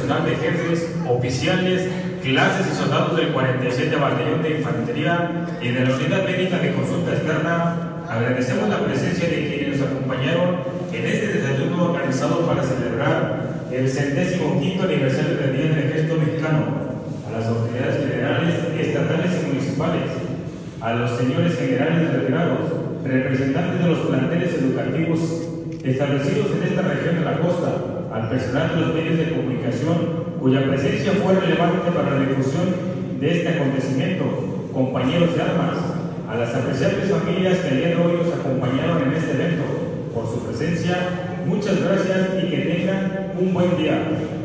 personal de jefes, oficiales, clases y soldados del 47 Batallón de Infantería y de la Unidad Médica de Consulta Externa, agradecemos la presencia de quienes nos acompañaron en este desayuno organizado para celebrar el 75º aniversario del Día del Ejército Mexicano, a las autoridades federales, estatales y municipales, a los señores generales retirados, representantes de los planteles educativos establecidos en esta región de la costa, al personal de los medios de comunicación cuya presencia fue relevante para la difusión de este acontecimiento, compañeros de armas, a las apreciables familias que el día de hoy nos acompañaron en este evento. Por su presencia, muchas gracias y que tengan un buen día.